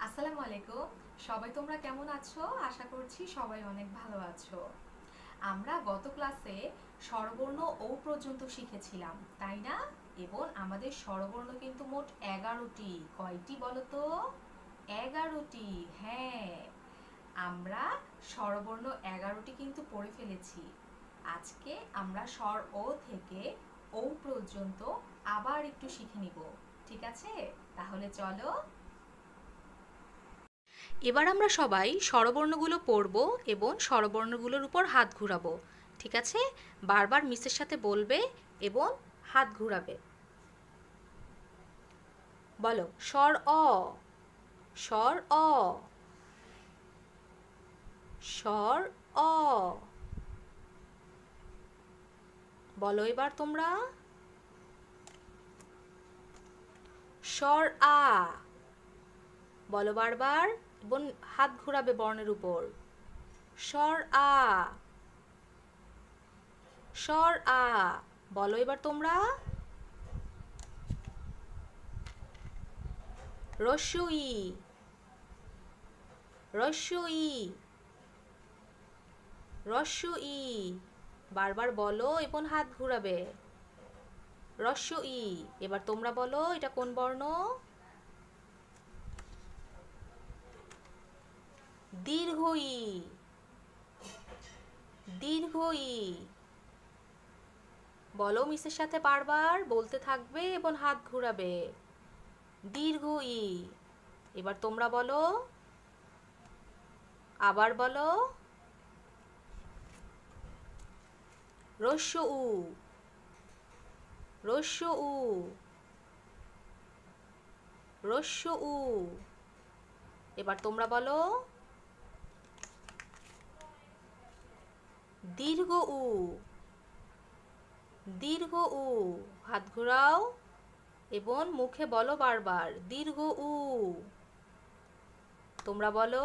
আসসালামু আলাইকুম। সবাই তোমরা কেমন আছো? আশা করছি সবাই অনেক ভালো আছো। আমরা গত ক্লাসে স্বরবর্ণ ও পর্যন্ত শিখেছিলাম, তাই না? এবং আমাদের স্বরবর্ণ কিন্তু মোট 11টি। কয়টি বলো তো? 11টি। হ্যাঁ, আমরা স্বরবর্ণ 11টি কিন্তু পড়ে ফেলেছি। আজকে আমরা স্বর ও থেকে ও পর্যন্ত আবার একটু শিখে নিব। ঠিক আছে? তাহলে চলো। এবার আমরা সবাই স্বরবর্ণগুলো পড়ব এবং স্বরবর্ণগুলোর উপর হাত ঘুরাবো। ঠিক আছে? বারবার মিসের সাথে বলবে এবং হাত ঘুরাবে। বলো, স্বর অ, স্বর অ, স্বর অ। বলো এবার তোমরা, স্বর আ। বলো বারবার এবং হাত ঘুরাবে বর্ণের উপর। স্বর আ, স্বর আ। বলো এবার তোমরা, রস্যু ই, রস্যু ই, রস্যু ই। বারবার বলো এবং হাত ঘুরাবে। রস্যু ই। এবার তোমরা বলো, এটা কোন বর্ণ? দীর্ঘ ই, দীর্ঘ ই। বলো মিসের সাথে বারবার বলতে থাকবে এবং হাত ঘুরাবে। দীর্ঘ ই। এবার তোমরা বলো, আবার বলো, রস্য উ, রস্য উ, রস্য উ। এবার তোমরা বলো, দীর্ঘ উ, দীর্ঘ উ। হাত ঘোরাও এবং মুখে বলো বারবার, দীর্ঘ উ। তোমরা বলো,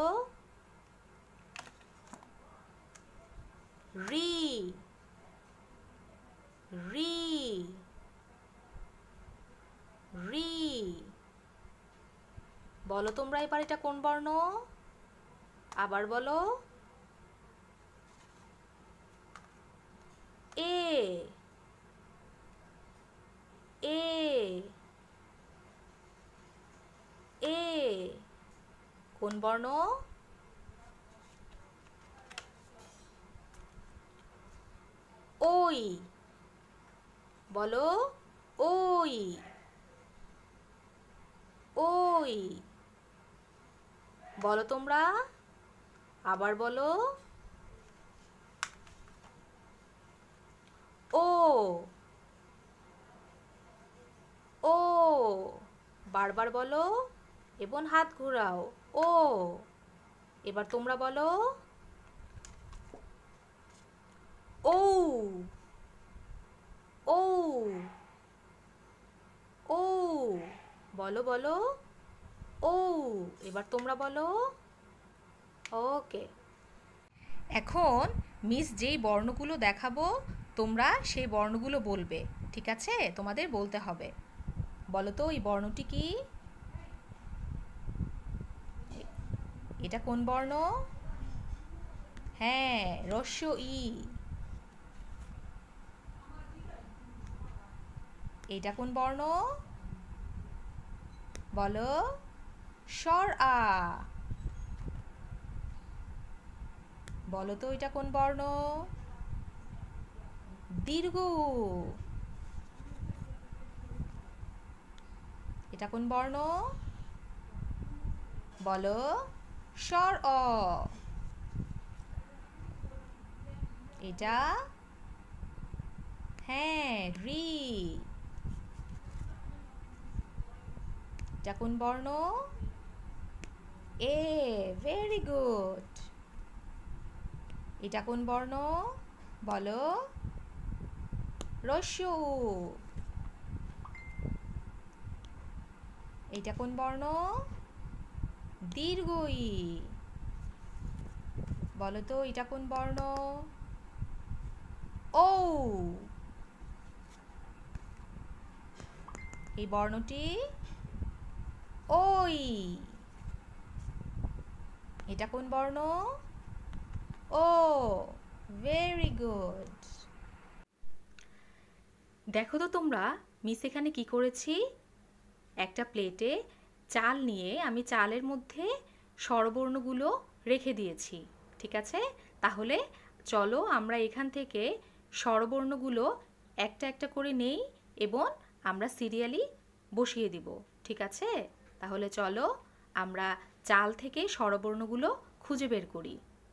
রি, রি, রি। বলো তোমরা এবার এটা কোন বর্ণ? আবার বলো, এ, এ, এ। কোন বর্ণ? ওই। বলো, ওই, ওই। বলো তোমরা, আবার বলো, ও, ও। বারবার বলো এবং হাত ঘোরাও, ও। এবার তোমরা বলো, ও, ও, ও। বলো বলো, ও। এবার তোমরা বলো। ওকে। এখন মিস যেই বর্ণগুলো দেখাবো তোমরা সেই বর্ণগুলো বলবে। ঠিক আছে? তোমাদের বলতে হবে। বলো তো এই বর্ণটি কি? এটা কোন বর্ণ? হ্যাঁ, রস্য ই। এটা কোন বর্ণ? বলো, স্বর আ। বলো তো এটা কোন বর্ণ? দীর্ঘ উ। এটা কোন বর্ণ? বলো, স্বর অ। এটা, হ্যাঁ, রি। এটা কোন বর্ণ? এ। Very good. এটা কোন বর্ণ? বলো, রস্য উ। এটা কোন বর্ণ? দীর্ঘ ই। বলো তো এটা কোন বর্ণ? ও। এই বর্ণটি ওই। এটা কোন বর্ণ? ও, ভেরি গুড। দেখো তো তোমরা, মিস এখানে কি করেছি? একটা প্লেটে চাল নিয়ে আমি চালের মধ্যে স্বরবর্ণগুলো রেখে দিয়েছি। ঠিক আছে, তাহলে চলো আমরা এখান থেকে স্বরবর্ণগুলো একটা একটা করে নেই এবং আমরা সিরিয়ালি বসিয়ে দিব। ঠিক আছে, তাহলে চলো আমরা চাল থেকে স্বরবর্ণগুলো খুঁজে বের করি।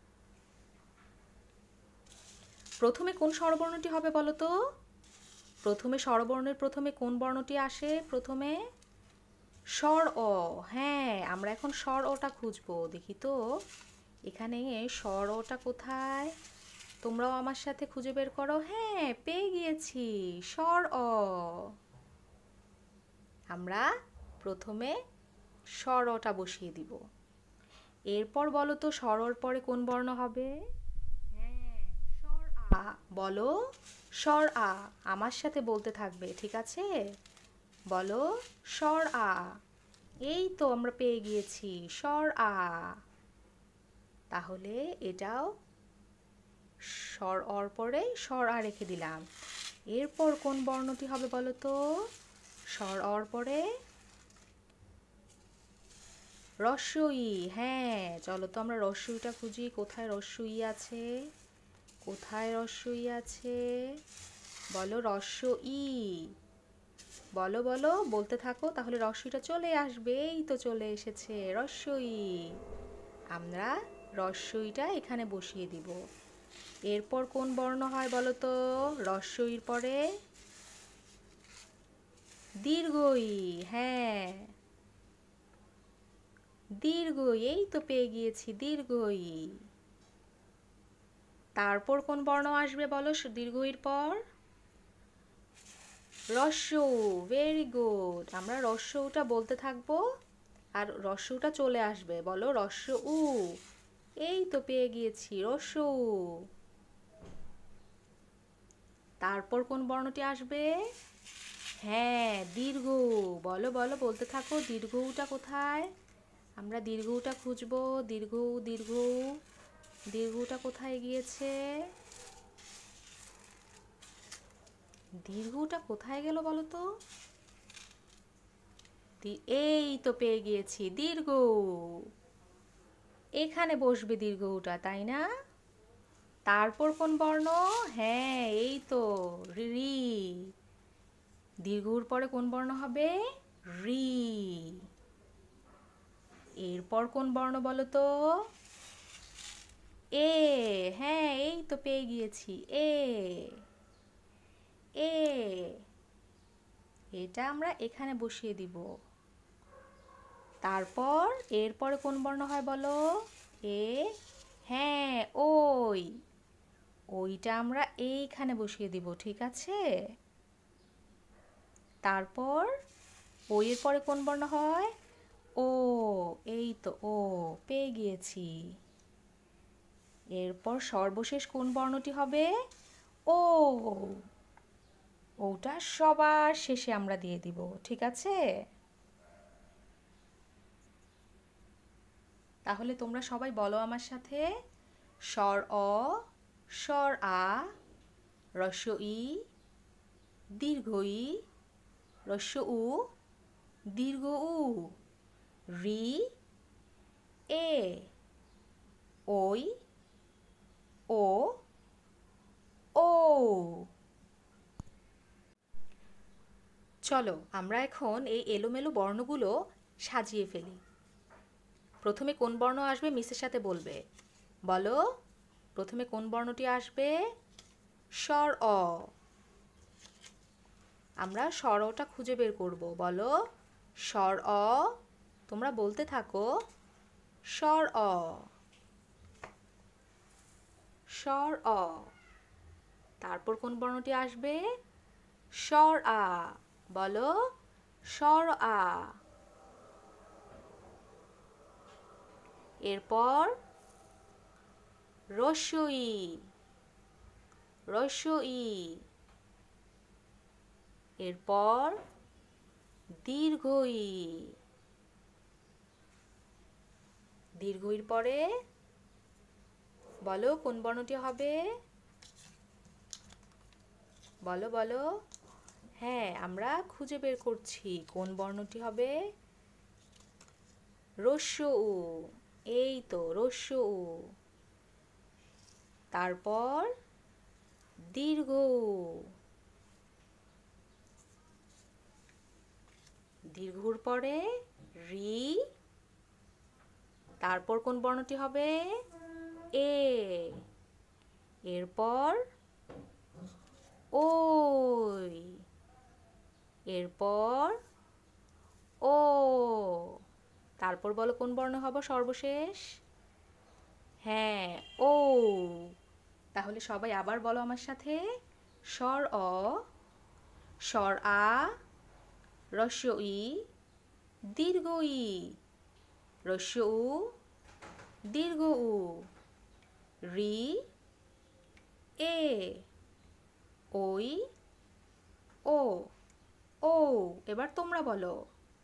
প্রথমে কোন স্বরবর্ণটি হবে বলো তো? প্রথমে স্বরবর্ণের প্রথমে কোন বর্ণটি আসে? প্রথমে স্বর অ। হ্যাঁ, আমরা এখন স্বর অটা খুঁজবো। দেখি তো এখানে স্বর অটা কোথায়? তোমরাও আমার সাথে খুঁজে বের করো। হ্যাঁ, পেয়ে গিয়েছি, স্বর অ। আমরা প্রথমে স্বর অটা বসিয়ে দিব। এরপর বলো তো স্বর অর পরে কোন বর্ণ হবে? হ্যাঁ, স্বর আ। বলো, স্বর আ। আমার সাথে বলতে থাকবে, ঠিক আছে? বলো, স্বর আ। এই তো আমরা পেয়ে গিয়েছি, স্বর আ। তাহলে এটাও স্বর অর পরে স্বর আ রেখে দিলাম। এরপর কোন বর্ণটি হবে বলো তো? স্বর অর পরে হ্রস্ব ই। হ্যাঁ, চলো তো আমরা হ্রস্ব ইটা খুঁজি। কোথায় হ্রস্ব ই আছে? কোথায় হ্রস্ব ই আছে? বলো, হ্রস্ব ই। বলো বলো, বলতে থাকো, তাহলে হ্রস্ব ইটা চলে আসবে। এই তো চলে এসেছে, হ্রস্ব ই। আমরা হ্রস্ব ইটা এখানে বসিয়ে দিব। এরপর কোন বর্ণ হয় বলো তো? হ্রস্ব ইর পরে দীর্ঘ ই। হ্যাঁ, দীর্ঘ ই। এই তো পেয়ে গিয়েছি, দীর্ঘ ই। তারপর কোন বর্ণ আসবে বলো দীর্ঘ ইর পর? হ্রস্ব উ। Very good. আমরা হ্রস্ব উটা বলতে থাকবো আর হ্রস্ব উটা চলে আসবে। বলো, হ্রস্ব উ। এই তো পেয়ে গিয়েছি, হ্রস্ব উ। তারপর কোন বর্ণটি আসবে? হ্যাঁ, দীর্ঘ উ। বলো বলো, বলতে থাকো, দীর্ঘ উটা কোথায়? আমরা দীর্ঘ উটা খুঁজবো। দীর্ঘ উ, দীর্ঘ উ। দীর্ঘ উটা কোথায় গিয়েছে? দীর্ঘ উটা কোথায় গেল বলো তো? এই তো পেয়ে গিয়েছি, দীর্ঘ উ। এখানে বসবে দীর্ঘ উটা, তাই না? তারপর কোন বর্ণ? হ্যাঁ, এই তো রি। দীর্ঘ উর পরে কোন বর্ণ হবে? রি। এরপর কোন বর্ণ বলো তো? এ। হ্যাঁ, এই তো পেয়ে গিয়েছি, এ। এ। এটা আমরা এখানে বসিয়ে দিব। তারপর এরপরে কোন বর্ণ হয় বলো? এ। হ্যাঁ, ওই। ওইটা আমরা এইখানে বসিয়ে দিব, ঠিক আছে? তারপর ওই এর পরে কোন বর্ণ হয়? ও। এই তো ও, পেয়ে গিয়েছি। এরপর সর্বশেষ কোন বর্ণটি হবে? ও। ওটা সবার শেষে আমরা দিয়ে দিব, ঠিক আছে? তাহলে তোমরা সবাই বলো আমার সাথে, স্বর অ, স্বর আ, হ্রস্ব ই, দীর্ঘ ই, হ্রস্ব উ, দীর্ঘ উ, রি, এ, ওই, ও, ও। চলো আমরা এখন এই এলোমেলো বর্ণগুলো সাজিয়ে ফেলি। প্রথমে কোন বর্ণ আসবে মিসের সাথে বলবে। বলো, প্রথমে কোন বর্ণটি আসবে? স্বর অ। আমরা স্বর অটা খুঁজে বের করব। বলো, স্বর অ। তোমরা বলতে থাকো, স্বর অ। স্বর অ। তারপর কোন বর্ণটি আসবে? স্বর আ। বলো, স্বর আ। এরপর হ্রস্ব ই। হ্রস্ব ই। এরপর দীর্ঘ ই। দীর্ঘ ইর পরে বলো কোন বর্ণটি হবে? বলো বলো। হ্যাঁ, আমরা খুঁজে বের করছি কোন বর্ণটি হবে। হ্রস্ব উ। এই তো হ্রস্ব উ। তারপর দীর্ঘ উ। দীর্ঘর পরে রি। তারপর কোন বর্ণটি হবে? এ। এরপর ওই। এরপর ও। তারপর বলো কোন বর্ণ হবে সর্বশেষ? হ্যাঁ, ও। তাহলে সবাই আবার বলো আমার সাথে। স্বর অ, স্বর আ, হ্রস্ব ই, দীর্ঘ ই, হ্রস্ব উ, দীর্ঘ উ, রি, এ, ওই, ও, ও। এবার তোমরা বলো।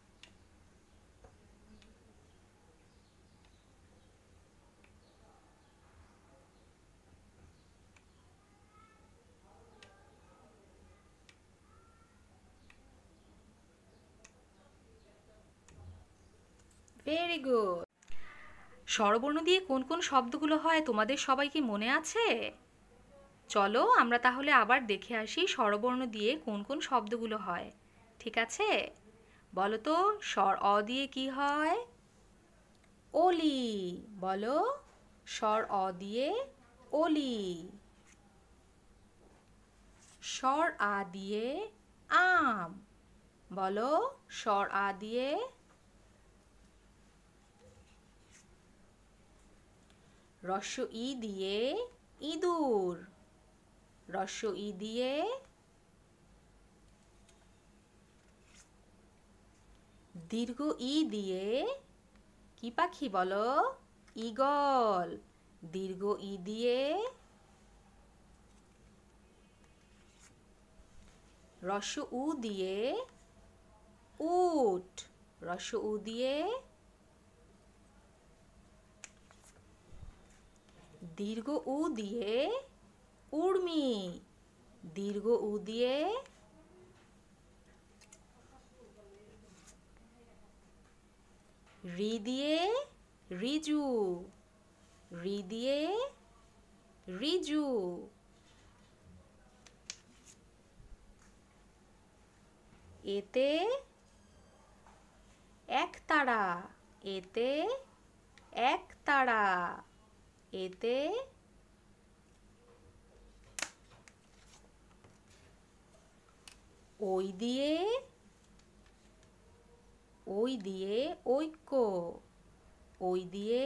Very good. স্বরবর্ণ দিয়ে কোন কোন শব্দগুলো হয় তোমাদের সবাই কি মনে আছে? চলো আমরা তাহলে আবার দেখে আসি স্বরবর্ণ দিয়ে কোন কোন শব্দগুলো হয়। ঠিক আছে? বলো তো স্বর অ দিয়ে কি হয়? অলি। বলো স্বর অ দিয়ে অলি। স্বর আ দিয়ে আম। বলো স্বর আ দিয়ে। হ্রস্ব ই দিয়ে ইঁদুর। হ্রস্ব ই দিয়ে দীর্ঘ ই দিয়ে কি পাখি বলো? ঈগল। দীর্ঘ ই দিয়ে হ্রস্ব উ দিয়ে উট। হ্রস্ব উ দিয়ে দীর্ঘ উ দিয়ে উর্মি। দীর্ঘ উ দিয়ে রি দিয়ে রিজু। রি দিয়ে রিজু। এতে একতারা। এতে একতারা। এতে ওই দিয়ে ঐক্য। ওই দিয়ে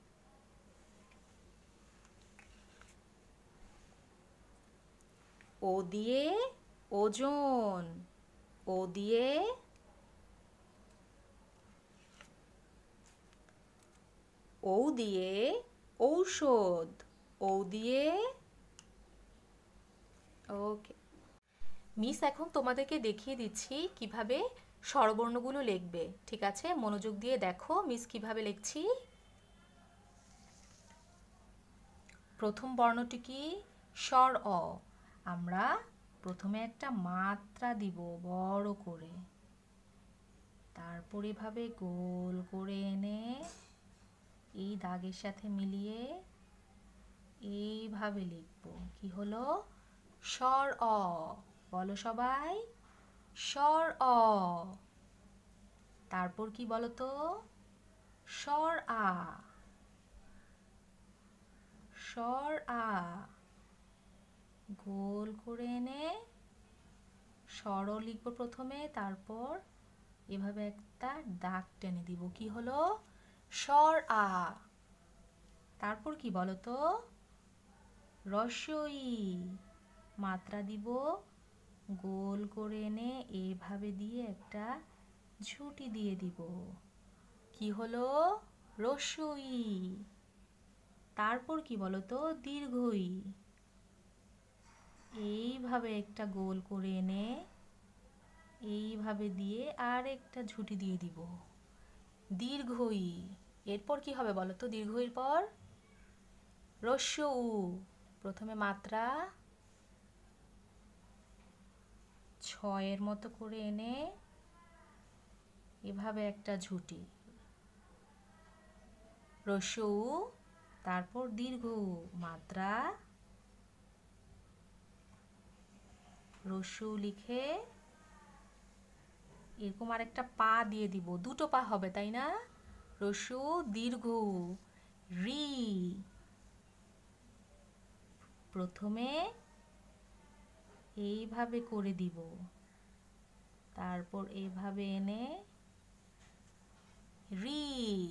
ও দিয়ে ওজন। ও দিয়ে ঔ দিয়ে ঔষধ। ঔ দিয়ে ওকে। মিস এখন তোমাদেরকে দেখিয়ে দিচ্ছি কিভাবে স্বরবর্ণগুলো লিখবে। ঠিক আছে, মনোযোগ দিয়ে দেখো মিস কিভাবে লিখছি। প্রথম বর্ণটি কি? স্বর অ। আমরা প্রথমে একটা মাত্রা দিব বড় করে, তারপর এভাবে গোল করে এনে এই দাগের সাথে মিলিয়ে এইভাবে লিখব। কি হলো? স্বর অ। বলো সবাই স্বর অ। তারপর কি বলো তো? স্বর আ। স্বর আ। গোল করে এনে স্বরও লিখব প্রথমে, তারপর এভাবে একটা দাগ টেনে দিব। কি হলো? স্বর আ। তারপর কি বলো তো? হ্রস্ব ই। মাত্রা দিব, গোল করে এনে এইভাবে দিয়ে একটা ঝুঁটি দিয়ে দিব। কি হলো? হ্রস্ব ই। তারপর কি বলো তো? দীর্ঘ ই। এইভাবে একটা গোল করে এনে এইভাবে দিয়ে আর একটা ঝুঁটি দিয়ে দিব। দীর্ঘ ই। এরপর কি হবে বলো তো? দীর্ঘ ঈর পর হ্রস্ব উ। প্রথমে মাত্রা 6 মতো করে এনে এভাবে একটা ঝুঁটি, হ্রস্ব উ, তারপর দীর্ঘ উ, মাত্রা হ্রস্ব উ লিখে এরকম আরেকটা পা দিয়ে দিব, দুটো পা হবে তাই না? হ্রস্ব উ, দীর্ঘ উ, রি। প্রথমে এইভাবে করে দিব, তারপর এইভাবে এনে রি।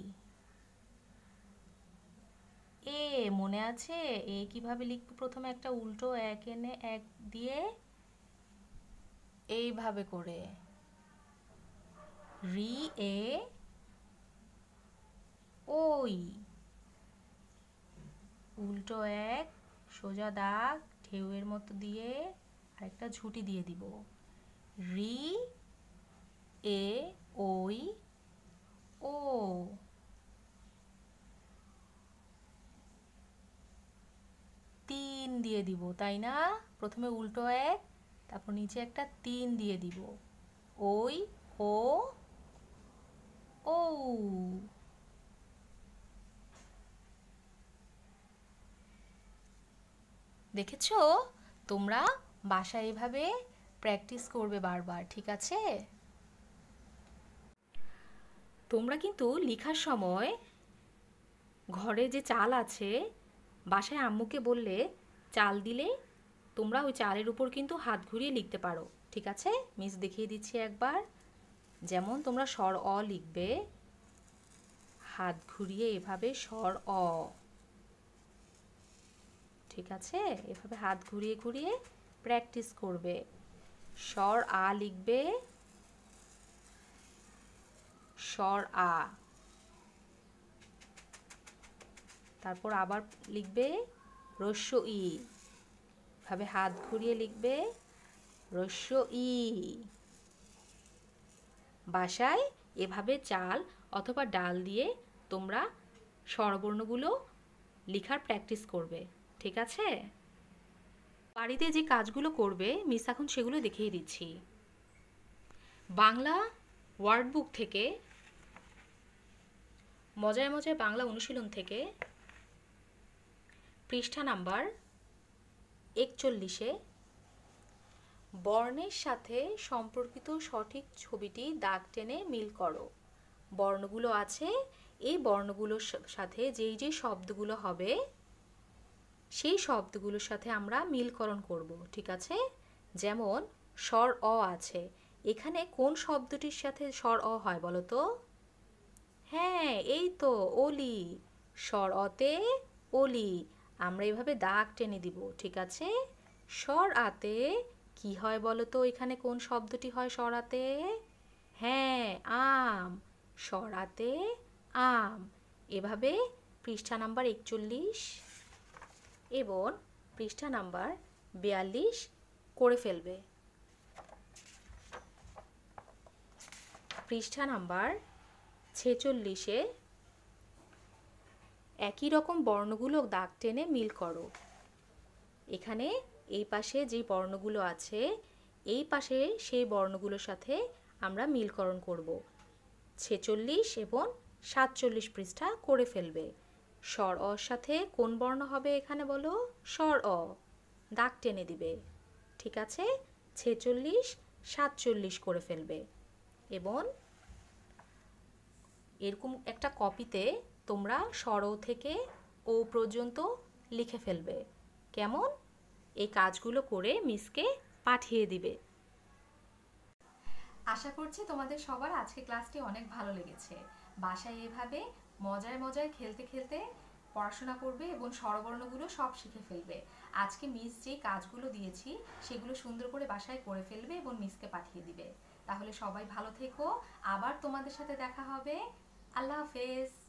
এ মনে আছে? এ কিভাবে লিখবো? প্রথমে একটা উল্টো এক এনে এক দিয়ে এইভাবে করে রি এ ওই, উল্টো এক, সোজা দাগ ঢেউয়ের মতো দিয়ে আরেকটা ঝুঁটি দিয়ে দিব, রি এ ওই ও। তিন দিয়ে দিব তাই না? প্রথমে উল্টো এক, তারপর নিচে একটা 3 দিয়ে দিব, ওই ও ও। দেখেছো? তোমরা বাসায় এভাবে প্র্যাকটিস করবে বারবার, ঠিক আছে? তোমরা কিন্তু লেখার সময় ঘরে যে চাল আছে, বাসায় আম্মুকে বললে চাল দিলে তোমরা ওই চালের উপর কিন্তু হাত ঘুরিয়ে লিখতে পারো, ঠিক আছে? মিস দেখিয়ে দিচ্ছি একবার। যেমন তোমরা স্বর অ লিখবে, হাত ঘুরিয়ে এভাবে স্বর অ, ঠিক আছে? এভাবে হাত ঘুরিয়ে ঘুরিয়ে প্র্যাকটিস করবে। স্বর আ লিখবে, স্বর আ, তারপর আবার লিখবে হ্রস্ব ই, ভাবে হাত ঘুরিয়ে লিখবে হ্রস্ব ই। বাসায় এভাবে চাল অথবা ডাল দিয়ে তোমরা স্বরবর্ণগুলো লেখার প্র্যাকটিস করবে, ঠিক আছে? বাড়িতে যে কাজগুলো করবে মিস এখন সেগুলো দেখিয়ে দিচ্ছি। বাংলা ওয়ার্ড বুক থেকে, মজায় মজায় বাংলা অনুশীলন থেকে পৃষ্ঠা নাম্বার 41-এ বর্ণের সাথে সম্পর্কিত সঠিক ছবিটি দাগ টেনে মিল করো। বর্ণগুলো আছে, এই বর্ণগুলোর সাথে যেই যে শব্দগুলো হবে সেই শব্দগুলোর সাথে আমরা মিলকরণ করব, ঠিক আছে? যেমন স্বর অ আছে, এখানে কোন শব্দটির সাথে স্বর অ হয় বলো তো? হ্যাঁ, এই তো অলি। স্বর অতে অলি, আমরা এইভাবে দাগ টেনে দিব, ঠিক আছে? স্বর আতে কি হয় বলো তো? এখানে কোন শব্দটি হয় স্বর আতে? হ্যাঁ, আম। স্বর আতে আম। এভাবে পৃষ্ঠা নাম্বার 41 এবং পৃষ্ঠা নাম্বার 42 করে ফেলবে। পৃষ্ঠা নাম্বার 46-এ একই রকম বর্ণগুলো দাগ টেনে মিল করো। এখানে এই পাশে যে বর্ণগুলো আছে, এই পাশে সেই বর্ণগুলোর সাথে আমরা মিলকরণ করব। 46 এবং 47 পৃষ্ঠা করে ফেলবে। স্বর অর সাথে কোন বর্ণ হবে এখানে বলো? স্বর অ, দাগ টেনে দিবে, ঠিক আছে? 46, 47 করে ফেলবে এবং এরকম একটা কপিতে তোমরা স্বর ও থেকে ও পর্যন্ত লিখে ফেলবে। কেমন? এই কাজগুলো করে মিসকে পাঠিয়ে দিবে। আশা করছি তোমাদের সবার আজকে ক্লাসটি অনেক ভালো লেগেছে। বাসায় এভাবে মজায় মজায় খেলতে খেলতে পড়াশোনা করবে এবং স্বরবর্ণগুলো সব শিখে ফেলবে। আজকে মিস যেই কাজগুলো দিয়েছি সেগুলো সুন্দর করে বাসায় করে ফেলবে এবং মিসকে পাঠিয়ে দিবে। তাহলে সবাই ভালো থেকো, আবার তোমাদের সাথে দেখা হবে। আল্লাহ হাফেজ।